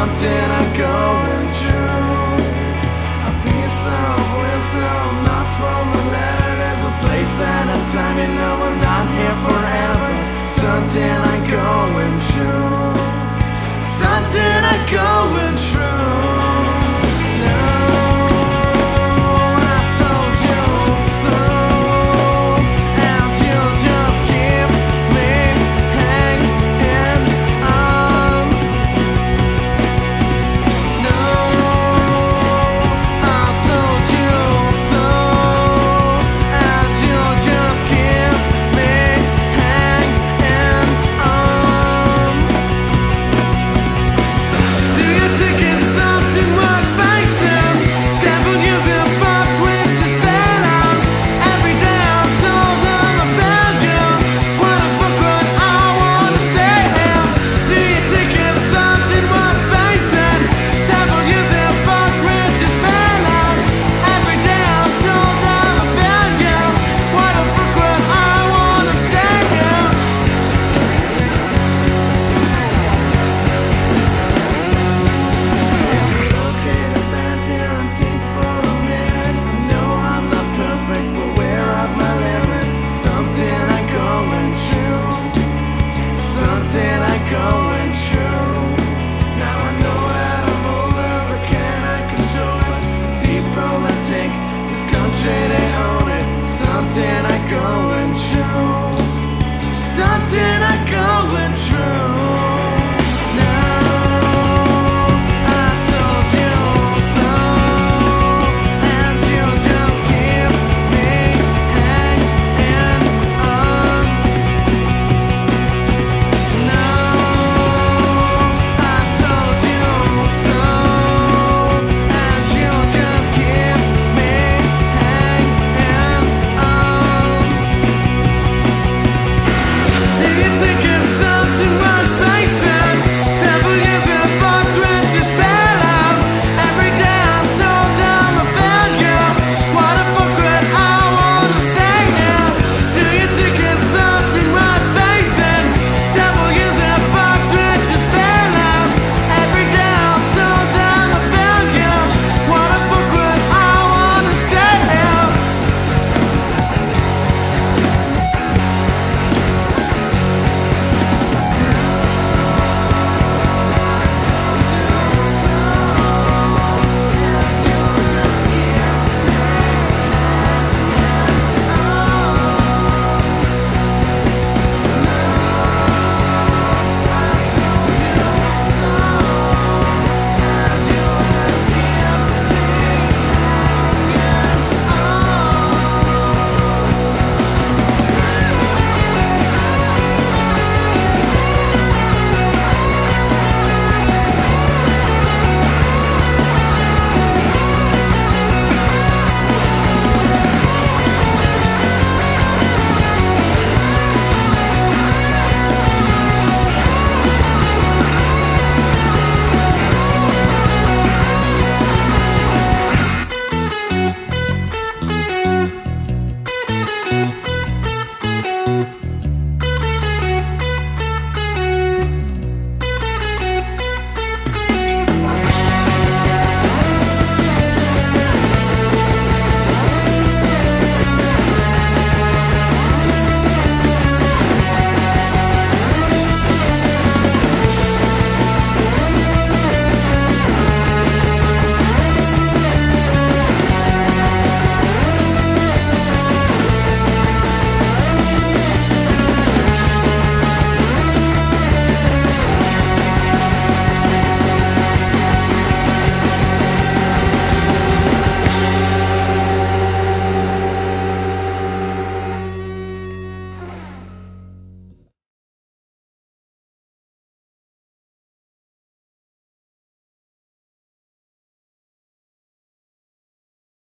something I'm going through. A piece of wisdom, not from a letter. There's a place and a time, you know I'm not here forever. Something I'm going through. Something I'm going through. Going through. Now I know that I'm older, but can I control it? These people that take this country, they own it. Something I go